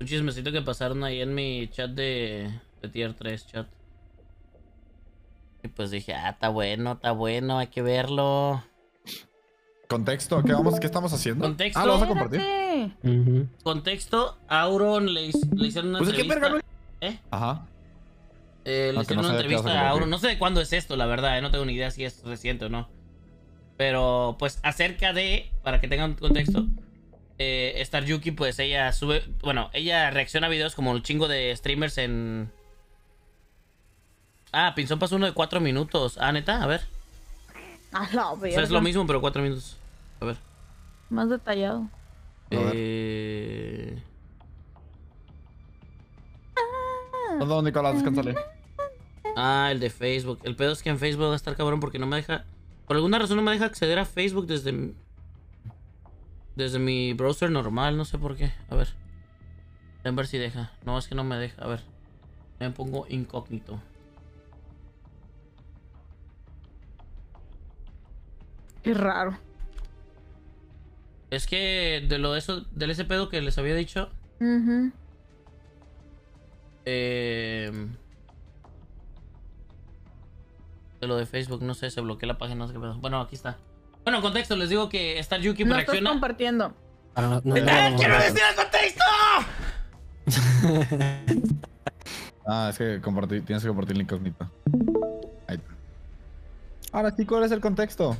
Un chismecito que pasaron ahí en mi chat de Tier 3 chat. Y pues dije, está bueno, hay que verlo. Contexto, ¿qué estamos haciendo? Contexto. Ah, ¿lo vas a compartir? Espérate. Contexto, Auron le hicieron una Pues es que entrevista. verga, ¿Eh? Ajá. Le Aunque hicieron no una sé de qué vas a entrevista a compartir. Auron. No sé de cuándo es esto, la verdad, no tengo ni idea si es reciente o no. Pero, pues, acerca de, para que tengan contexto, Star Yuki, pues ella sube, bueno, ella reacciona a videos como un chingo de streamers en... Ah, Pinzón pasó uno de 4 minutos. Ah, ¿neta? A ver. A la O sea, verga. es lo mismo, pero 4 minutos. A ver. Más detallado. A ver. ¿Dónde, Nicolás? Descansale. Ah, el de Facebook. El pedo es que en Facebook va a estar cabrón porque no me deja... Por alguna razón no me deja acceder a Facebook desde mi browser normal. No sé por qué. A ver. A ver si deja. No, es que no me deja. A ver. Me pongo incógnito. Qué raro. Es que del ese pedo que les había dicho. Ujú. De lo de Facebook, no sé, se bloqueó la página, no sé qué pedo. Bueno, aquí está. Bueno, en contexto, les digo que Star Yuki No estás reacciona. compartiendo. Ah, no, ¡Quiero decir el contexto! Ah, es que tienes que compartir el incógnito. Ahí está. Ahora sí, ¿cuál es el contexto?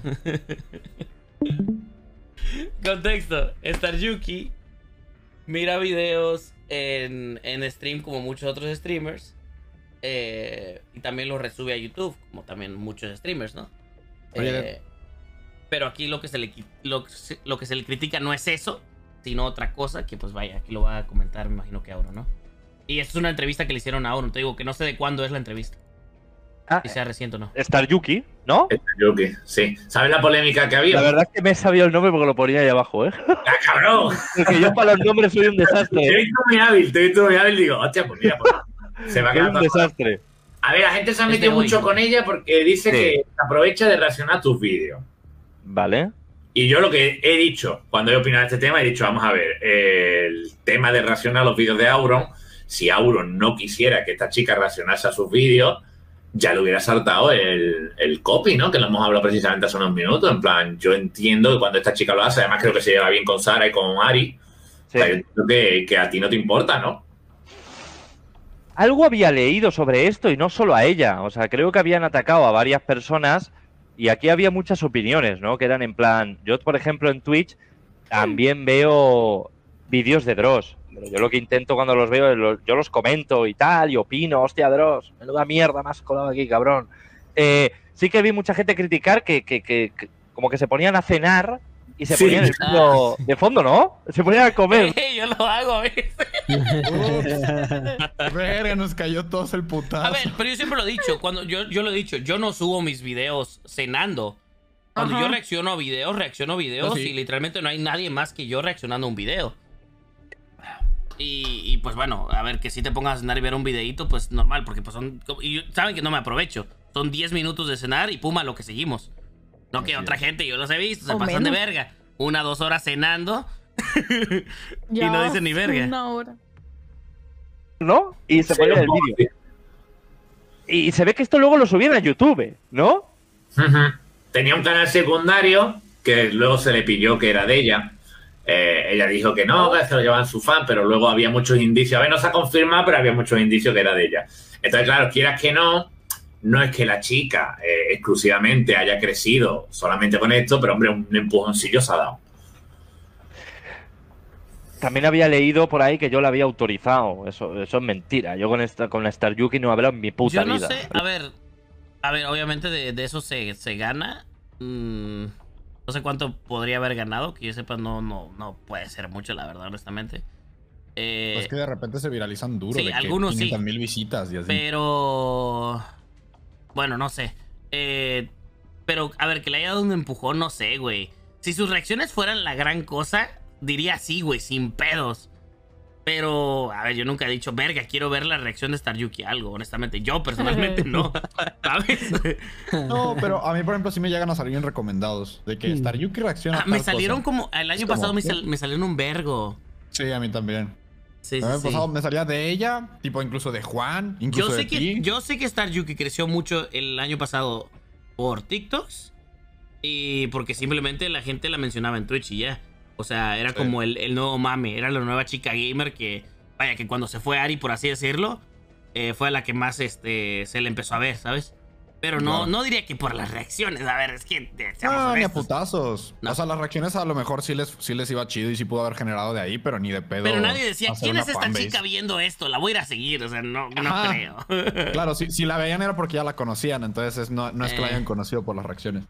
Contexto, Star Yuki mira videos en stream como muchos otros streamers. Y también los resube a YouTube, como también muchos streamers, ¿no? Oye, Pero aquí lo que se le critica no es eso, sino otra cosa, que pues vaya, aquí lo va a comentar, me imagino que Auro, ¿no? Y esto es una entrevista que le hicieron a Auro, te digo que no sé de cuándo es la entrevista, si sea reciente o no. Star Yuki, ¿no? Yuki, sí. ¿Sabes la polémica que había? La verdad es que me he sabido el nombre porque lo ponía ahí abajo, ¿eh? ¡Ah, cabrón! Porque yo para los nombres soy un Te he desastre. visto muy hábil, digo, hostia, pues mira, pues, se va a Soy quedar un desastre. A ver, la gente se ha Es de metido hoy. mucho con ella porque dice Sí. que aprovecha de reaccionar a tus vídeos. Vale. Y yo lo que he dicho cuando he opinado de este tema, he dicho, vamos a ver, el tema de reaccionar a los vídeos de Auron, si Auron no quisiera que esta chica reaccionase a sus vídeos, ya le hubiera saltado el copy, ¿no? Que lo hemos hablado precisamente hace unos minutos. En plan, yo entiendo que cuando esta chica lo hace, además creo que se lleva bien con Sara y con Ari, Sí. o sea, yo entiendo que a ti no te importa, ¿no? Algo había leído sobre esto y no solo a ella. O sea, creo que habían atacado a varias personas y aquí había muchas opiniones, ¿no? Que eran en plan... Yo, por ejemplo, en Twitch también veo vídeos de Dross. Pero yo lo que intento cuando los veo, yo los comento y tal, y opino, hostia, Dross, menuda mierda me has colado aquí, cabrón. Sí que vi mucha gente criticar que como que se ponían a cenar y se Sí. ponían el vídeo de fondo, ¿no? Se ponían a comer. Yo lo hago, a ver. Verga, nos cayó todos el putazo. A ver, pero yo siempre lo he dicho, cuando yo lo he dicho, yo no subo mis videos cenando. Cuando Ajá. yo reacciono a videos Sí. y literalmente no hay nadie más que yo reaccionando a un video. Y pues bueno, a ver, que si te pongas a cenar y ver un videito, pues normal, porque pues saben que no me aprovecho. Son 10 minutos de cenar y pum, a lo que seguimos. No que Así otra es. gente, yo los he visto, se O pasan de menos. verga. 1 2 horas cenando. Ya Y no dicen ni verga. Una hora. ¿No? Y se ponían el vídeo. Y se ve que esto luego lo subían a YouTube, ¿no? Ujú. Tenía un canal secundario que luego se le pilló que era de ella. Ella dijo que no, que se lo llevaban su fan, pero luego había muchos indicios. A ver, no se ha confirmado, pero había muchos indicios que era de ella. Entonces, claro, quieras que no, no es que la chica exclusivamente haya crecido solamente con esto, pero hombre, un empujoncillo se ha dado. También había leído por ahí que yo la había autorizado. Eso es mentira. Yo con Star Yuki no he hablado en mi puta Yo no vida. sé, a ver, obviamente de eso se gana. No sé cuánto podría haber ganado, que yo sepa, no puede ser mucho, la verdad, honestamente. Pues que de repente se viralizan duro. sí, de que algunos sí. 500,000 visitas y así. Pero... Bueno, no sé. Pero, a ver, que le haya dado un empujón, no sé, güey. Si sus reacciones fueran la gran cosa, diría sí, güey, sin pedos. Pero, a ver, yo nunca he dicho, verga, quiero ver la reacción de Star Yuki a algo, honestamente. Yo, personalmente, no. ¿Sabes? No, pero a mí, por ejemplo, sí me llegan a salir en recomendados. De que Star Yuki reacciona a Me tal salieron cosa. como... El año Es como, pasado ¿qué? me salieron un vergo. Sí, a mí también. Sí, El sí, año sí. pasado me salía de ella, tipo incluso de Juan, incluso Yo de sé que, ti. yo sé que Star Yuki creció mucho el año pasado por TikToks y porque simplemente la gente la mencionaba en Twitch y ya. O sea, era Sí. como el nuevo mame, era la nueva chica gamer que, vaya, que cuando se fue Ari, por así decirlo, fue a la que más se le empezó a ver, ¿sabes? Pero no, Claro. no diría que por las reacciones, a ver, es que seamos No, ni a honestos. putazos. No. O sea, las reacciones a lo mejor sí les iba chido y sí pudo haber generado de ahí, pero ni de pedo. Pero nadie decía, hacer ¿quién una es esta fanbase. chica viendo esto? La voy a ir a seguir, o sea, no Ajá. creo. Claro, si la veían era porque ya la conocían, entonces no es que la Eh. hayan conocido por las reacciones.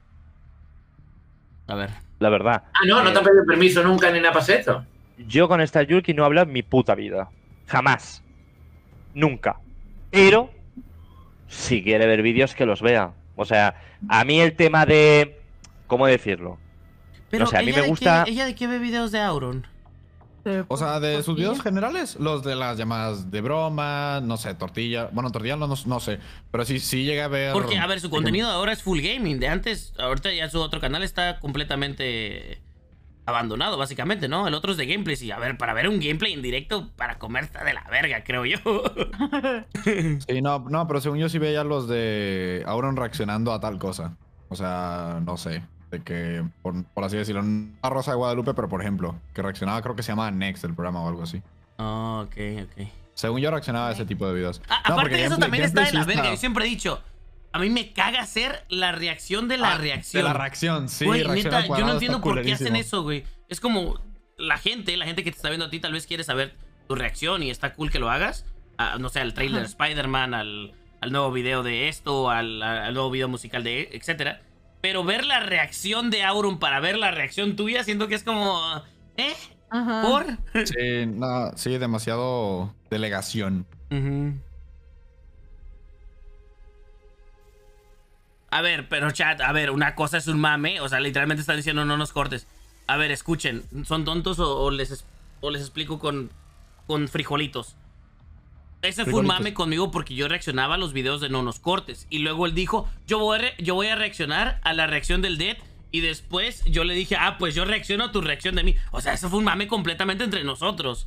A ver. La verdad. Ah, no, no te han pedido permiso nunca ni nada para hacer esto. Yo con esta Yuki no he hablado en mi puta vida. Jamás. Nunca. Pero, si quiere ver vídeos, que los vea. O sea, a mí el tema de... ¿Cómo decirlo? Pero No sé, a mí ella me de gusta- ¿Ella de qué ve videos de Auron? O sea, de sus Tortilla. videos generales, los de las llamadas de broma, no sé, tortilla. Bueno, tortilla no sé, pero sí llegué a ver. Porque, a ver, su contenido ahora es full gaming. De antes, ahorita ya su otro canal está completamente abandonado, básicamente, ¿no? El otro es de gameplays. Y a ver, para ver un gameplay en directo, para comer está de la verga, creo yo. Sí, no, pero según yo sí veía los de Auron reaccionando a tal cosa. O sea, no sé. De que, por así decirlo, no a Rosa de Guadalupe, pero por ejemplo, que reaccionaba, creo que se llama Next el programa o algo así. Oh, ok, ok. Según yo reaccionaba a ese tipo de videos. Ah, No, aparte porque de eso, gameplay- también está de gameplay la sí verga. está- Yo siempre he dicho, a mí me caga hacer la reacción de la reacción. De la reacción, sí. Güey, reacciona neta, yo cuadrado, no está entiendo por qué hacen culerísimo. eso, güey. Es como la gente que te está viendo a ti tal vez quiere saber tu reacción y está cool que lo hagas. No sé, al trailer de Spider-Man, al nuevo video de esto, al nuevo video musical de etcétera. Pero ver la reacción de Auron para ver la reacción tuya, siento que es como... Ajá. ¿Por? Sí, no, sí, demasiado delegación. Ujú. A ver, pero chat, a ver, una cosa es un mame, o sea, literalmente están diciendo no nos cortes. A ver, escuchen, ¿son tontos o les explico con frijolitos? Ese fue un Frijolitos. mame conmigo porque yo reaccionaba a los videos de no nos cortes. Y luego él dijo, yo voy a reaccionar a la reacción del Dead. Y después yo le dije, pues yo reacciono a tu reacción de mí. O sea, eso fue un mame completamente entre nosotros.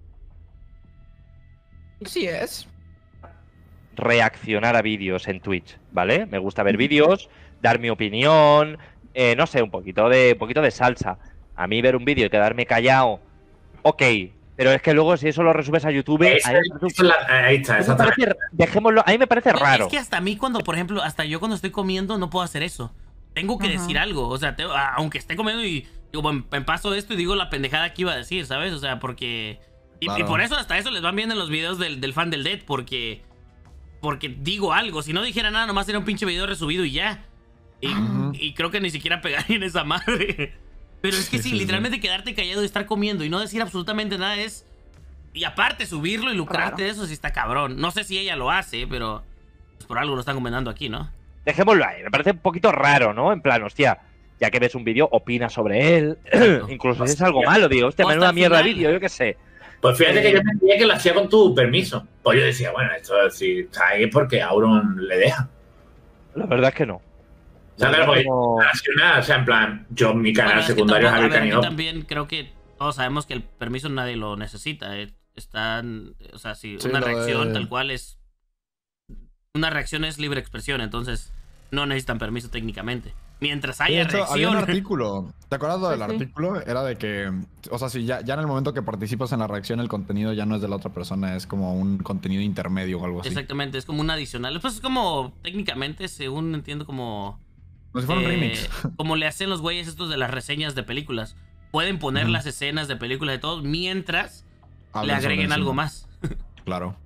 Sí es. Reaccionar a vídeos en Twitch, ¿vale? Me gusta ver vídeos, dar mi opinión, no sé, un poquito de salsa. A mí ver un vídeo y quedarme callado, ok. Pero es que luego si eso lo resubes a YouTube, Ahí está, a exactamente. dejémoslo, a mí me parece raro. Es que hasta a mí cuando, por ejemplo, hasta yo cuando estoy comiendo no puedo hacer eso. Tengo que Ajá. decir algo. O sea, aunque esté comiendo y digo, bueno, paso esto y digo la pendejada que iba a decir, ¿sabes? O sea, porque... Y Claro. por eso hasta eso les van bien en los videos del fan del Dead, porque digo algo. Si no dijera nada, nomás era un pinche video resubido y ya. Y creo que ni siquiera pegaría en esa madre. Pero es que sí, Sí. literalmente quedarte callado y estar comiendo y no decir absolutamente nada es... Y aparte subirlo y lucrarte de eso sí está cabrón. No sé si ella lo hace, pero pues por algo lo están comentando aquí, ¿no? Dejémoslo ahí, me parece un poquito raro, ¿no? En plan, hostia, ya que ves un vídeo, opina sobre él. Exacto. Incluso si es algo malo, digo, hostia, O hasta menuda el mierda de final. vídeo, yo qué sé. Pues fíjate que yo entendía que lo hacía con tu permiso. Pues yo decía, bueno, esto si está ahí es porque Auron le deja. La verdad es que no. O sea, La claro, verdad porque es que no- nacional, o sea, en plan, yo en mi canal Bueno, es que secundario tampoco- Javier a ver, aquí Canino. también creo que todos sabemos que el permiso nadie lo necesita. Están, o sea, si Sí, una lo reacción de- tal cual es... Una reacción es libre expresión, entonces no necesitan permiso técnicamente. Mientras De haya hecho, había un reacción... artículo. ¿Te acuerdas lo del Pues sí. artículo? Era de que, o sea, si ya en el momento que participas en la reacción, el contenido ya no es de la otra persona, es como un contenido intermedio o algo así. Exactamente, es como un adicional. Pues es como, técnicamente, según entiendo, como... Como si fuera un remix. Como le hacen los güeyes estos de las reseñas de películas. Pueden poner Ujú. las escenas de películas de todos mientras le Hablan sobre agreguen encima. algo más. Claro.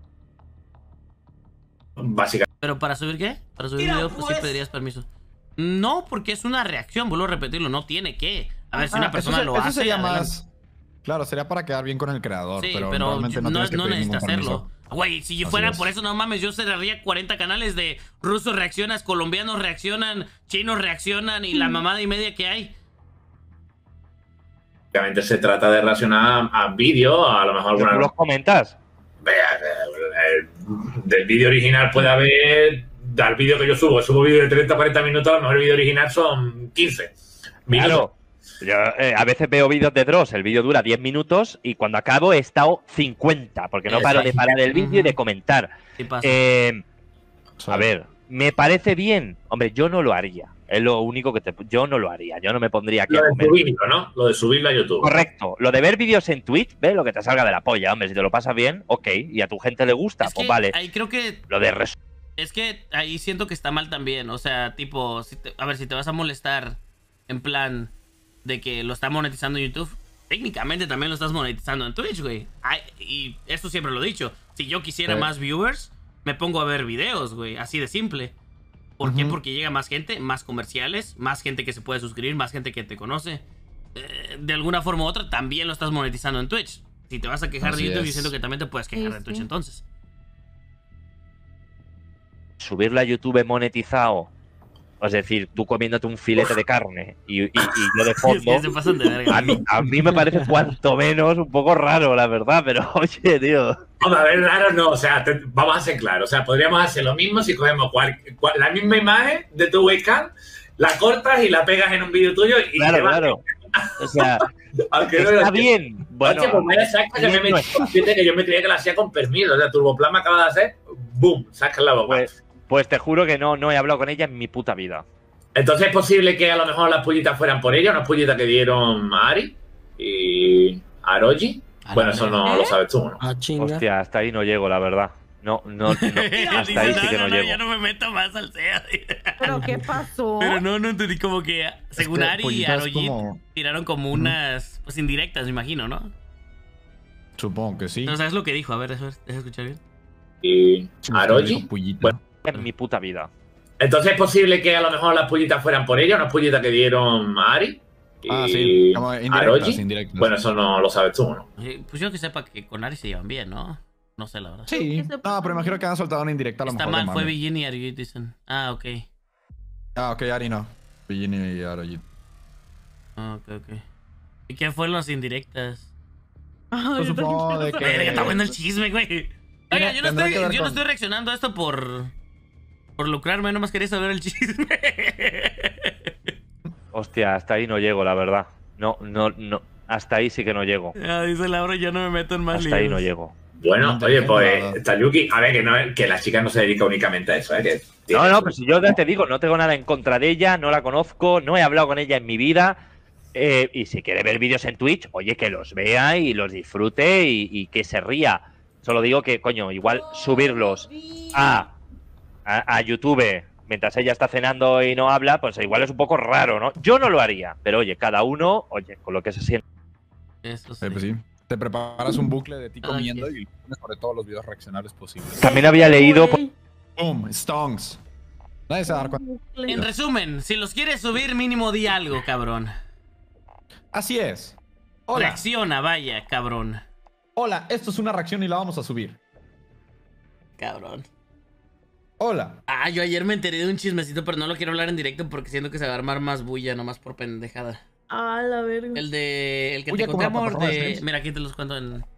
Básicamente. ¿Pero para subir qué? Para subir video, pues sí pedirías permiso. No, porque es una reacción, vuelvo a repetirlo, no tiene que. A ver, si una persona lo eso hace, sería adelante. más. Claro, sería para quedar bien con el creador, Sí, pero, pero realmente no, no, tienes que no pedir ningún necesitas permiso. hacerlo. Güey, si yo Así fuera es. por eso, no mames, yo cerraría 40 canales de rusos reaccionan, colombianos reaccionan, chinos reaccionan y la mamada y media que hay. Obviamente se trata de reaccionar a vídeo, a lo mejor Pero tú alguna. los comentas. Del vídeo original puede haber. Del vídeo que yo subo vídeo de 30 o 40 minutos, a lo mejor el vídeo original son 15 minutos. Claro. Yo a veces veo vídeos de Dross, el vídeo dura 10 minutos y cuando acabo he estado 50, porque no paro de parar el vídeo y de comentar. Sí pasa. A ver, ¿me parece bien? Hombre, yo no lo haría. Es lo único que yo no lo haría. Yo no me pondría aquí Lo a de comer. subirlo, ¿no? Lo de subirlo a YouTube. Correcto. Lo de ver vídeos en Twitch, ve lo que te salga de la polla, hombre. Si te lo pasas bien, ok. Y a tu gente le gusta, Es pues que vale. ahí creo que Lo de es que ahí siento que está mal también. O sea, tipo, a ver, si te vas a molestar en plan de que lo está monetizando en YouTube, técnicamente también lo estás monetizando en Twitch, güey. Y esto siempre lo he dicho. Si yo quisiera más viewers, me pongo a ver videos, güey. Así de simple. ¿Por qué? Porque llega más gente, más comerciales, más gente que se puede suscribir, más gente que te conoce. De alguna forma u otra, también lo estás monetizando en Twitch. Si te vas a quejar de YouTube, yo siento que también te puedes quejar de Twitch entonces. subirlo a YouTube monetizado. Es decir, tú comiéndote un filete de carne y yo de fondo. Es que se pasan de verga. A mí me parece cuanto menos un poco raro, la verdad, pero oye, tío. Hombre, a ver, raro no, o sea, vamos a ser claros. O sea, podríamos hacer lo mismo si cogemos la misma imagen de tu webcam, la cortas y la pegas en un vídeo tuyo y Claro, claro. O sea, aunque no está bien. Bueno, pues vaya saca que me metí, fíjate que yo me creía que la hacía con permiso. O sea, Turboplan me acaba de hacer, boom, saca la boca. Pues te juro que no he hablado con ella en mi puta vida. Entonces es posible que a lo mejor las pullitas fueran por ella, unas pullitas que dieron a Ari y a Aroji. Bueno, eso no lo sabes tú, ¿no? Ah, chinga. Hostia, hasta ahí no llego, la verdad. No, hasta ahí sí que no llego. Ya no me meto más al SEA. ¿Pero qué pasó? Pero no entendí, como que según Ari y Aroji tiraron como unas pues indirectas, me imagino, ¿no? Supongo que sí. Pero ¿sabes lo que dijo? A ver, deja escuchar bien. Y Aroji. Bueno, En mi puta vida. Entonces es posible que a lo mejor las pullitas fueran por ella, unas pullitas que dieron a Ari y sí, como Aroji. indirectas. Bueno, eso no lo sabes tú, ¿no? Pues yo que sepa que con Ari se llevan bien, ¿no? No sé, la verdad. Sí. No, pero imagino que han soltado una indirecta a lo Está mejor. mal, fue Billin y Ari, dicen. Ah, ok. Ah, ok, Ari no. Virginia y Aroji. Ah, ok. ¿Y qué fueron las indirectas? Yo supongo de que... Verga, está bueno el chisme, güey. Oiga, yo no estoy reaccionando a esto por lucrarme, nomás quería saber el chisme. Hostia, hasta ahí no llego, la verdad. No. Hasta ahí sí que no llego. Ya, dice Laura, yo no me meto en más Hasta líos. ahí no llego. Bueno, oye, pues Tayuki, a ver, que la chica no se dedica únicamente a eso, ¿eh? No, pero si yo ya te digo, no tengo nada en contra de ella, no la conozco, no he hablado con ella en mi vida. Y si quiere ver vídeos en Twitch, oye, que los vea y los disfrute y que se ría. Solo digo que, coño, igual subirlos a YouTube mientras ella está cenando y no habla, pues igual es un poco raro, ¿no? Yo no lo haría, pero oye, cada uno, oye, con lo que se siente. Eso sí. Pues sí. Te preparas un bucle de ti comiendo y pones sobre todos los videos reaccionables posibles. También había leído... Boom, stonks. Nadie se va a dar cuenta. En resumen, si los quieres subir, mínimo di algo, cabrón. Así es. Hola. Reacciona, vaya, cabrón. Hola, esto es una reacción y la vamos a subir. Cabrón. Hola. Ah, yo ayer me enteré de un chismecito, pero no lo quiero hablar en directo porque siento que se va a armar más bulla, nomás por pendejada. Ah, la verga. El que Bulla te como conté, la amor, plataforma de de... streams. Mira, aquí te los cuento en...